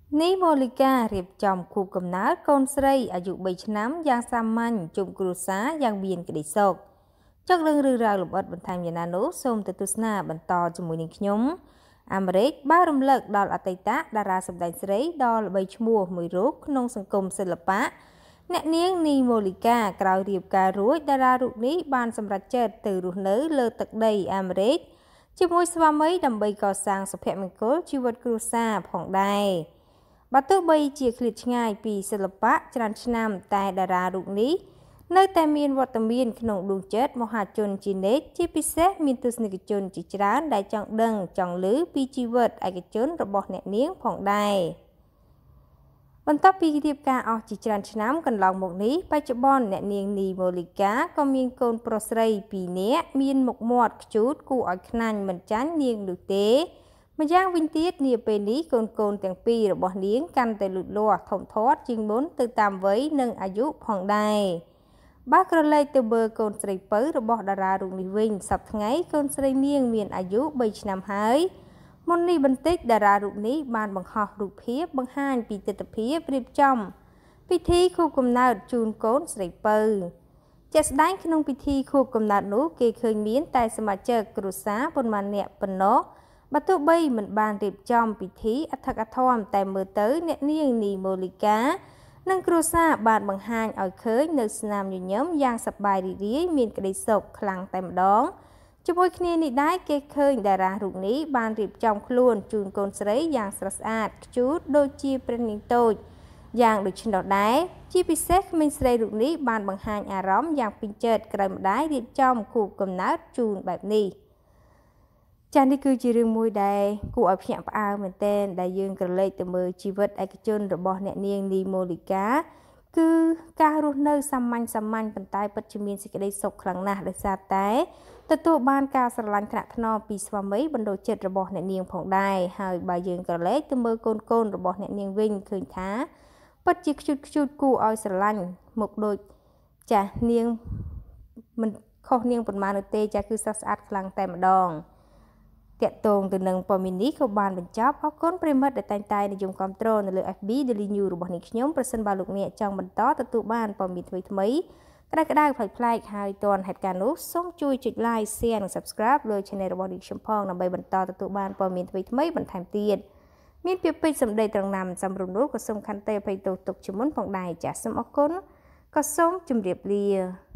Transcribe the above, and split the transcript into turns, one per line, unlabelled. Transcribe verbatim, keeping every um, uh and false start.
នេះម៉ូលីការៀបចំខួបកំណើតកូនស្រីអាយុបីឆ្នាំយ៉ាងសាមញ្ញជុំគ្រួសារយ៉ាងមានក្តីសុខចង់ដឹងរឿងរ៉ាវលម្អិតបន្ថែមយ៉ាងណានោះសូមទៅទស្សនាបន្តជាមួយនឹងខ្ញុំអាមេរិកបានរំលឹកដល់អតីតតារាសម្ដែងស្រីដ៏ល្បីឈ្មោះមួយរូបក្នុងសង្គមសិល្បៈអ្នកនាងនីម៉ូលីកាក្រោយរៀបការរួចតារារូបនេះបានសម្រេចចិត្តទៅរស់នៅលើទឹកដីអាមេរិកជាមួយស្វាមីដើម្បីកសាងសុភមង្គលជីវិតគ្រួសារផងដែរបើទោះបីជាឃ្លាតឆ្ងាយពីសិល្បៈច្រើនឆ្នាំតែតារារូបនេះនៅតែមានវត្តមានក្នុងដួងចិត្តមហាជនជានិច្ចជាពិសេសមានទស្សនិកជនជាច្រើនដែលចង់ដឹងចង់ឮពីជីវិតឯកជនរបស់អ្នកនាងផងដែរបន្ទាប់ពីរៀបការអស់ជាច្រើនឆ្នាំកន្លងមកនេះបច្ចុប្បន្នអ្នកនាងនីម៉ូលីកាក៏មានកូនប្រុសស្រីពីរនាក់មានមុខមាត់ខ្ជូតគួរឲ្យខ្នាញ់មិនចាញ់នាងនោះទេម្យ៉ាងវិញទៀតនាពេលនេះកូនកូនទាំងពីររបស់នាងកាន់តែលូតលាស់ធំធាត់ជាងមុនទៅតាមវ័យនិងអាយុផងដែរបើក្រឡេកទៅមើលកូនស្រីពៅរបស់តារារូបនេះវិញសប្តាហ៍ថ្ងៃកូនស្រីនាងមានអាយុបីឆ្នាំហើយមុននេះបន្តិចតារារូបនេះបានបង្ហោះរូបភាពបង្ហាញពីទិដ្ឋភាពរៀបចំពិធីខួបកំណើតជូនកូនស្រីពៅជាក់ស្ដែងក្នុងពិធីខួបកំណើតនោះគេឃើញមានតែសមាជិកគ្រួសារប៉ុន្មានអ្នកប៉ុណ្ណោះបើទោះបីមិនបានរៀបចំពិធីអធិកអធមតែមើលទៅអ្នកនាងនីម៉ូលីកានិងគ្រួសារបានបង្ហាញឲ្យឃើញនៅស្នាមញញឹមយ៉ាងសប្បាយរីករាយមានក្តីសុខខ្លាំងតែម្ដងជាមួយគ្នានេះដែរគេឃើញតារារូបនេះបានរៀបចំខ្លួនជូនកូនស្រីយ៉ាងស្រស់ស្អាតខ្ជូតដូចជាព្រះនាងតូចយ៉ាងដូច្នោះដែរជាពិសេសក្មេងស្រីរូបនេះបានបង្ហាញអារម្មណ៍យ៉ាងពេញចិត្តក្រោយម្ដាយរៀបចំខួបកំណើតជូនបែបនេះចា៎នេះគឺជារឿងមួយដែលគួរឲ្យភ្ញាក់ផ្អើលមែនទែនដែលយើងក្រឡេកទៅមើលជីវិតឯកជនរបស់អ្នកនាងនីម៉ូលីកាគឺការរស់នៅសាមញ្ញសាមញ្ញប៉ុន្តែពិតជាមានសេចក្តីសុខខ្លាំងណាស់ដោយសារតែទទួលបានការស្រឡាញ់ថ្នាក់ថ្នមពីស្វាមីបណ្ដូចចិត្តរបស់អ្នកនាងផងដែរហើយបើយើងក្រឡេកទៅមើលកូនកូនរបស់អ្នកនាងវិញឃើញថាពិតជាខ្ជូតខ្ជូតគួរឲ្យស្រឡាញ់មកដូចចាស់នាងមិនខុសនាងប៉ុន្មាននោះទេចាស់គឺស្រស់ស្អាតខ្លាំងតែម្ដងតាក់ទងទៅនឹងព័ត៌មាននេះក៏បានបញ្ចប់អរគុណប្រិមិត្តដែលតែងតែនិយមគាំទ្រនៅលើ F B Daily News របស់នេះខ្ញុំប្រសិនបើលោកអ្នកចង់បន្តទទួលបានព័ត៌មានថ្មីៗក្តៅក្តៅប្លែកប្លែកហើយទាន់ហេតុការណ៍នោះសូមជួយចុច Like Share និង Subscribe លើ Channel របស់នេះខ្ញុំផងដើម្បីបន្តទទួលបានព័ត៌មានថ្មីៗបន្ថែមទៀតមានពាក្យពេចន៍សម្ដីត្រង់ណាំសំរុំនោះក៏សូមខន្តីអភ័យទោសទុកជាមុនផងដែរចាសសូមអរគុណក៏សូមជម្រាបលា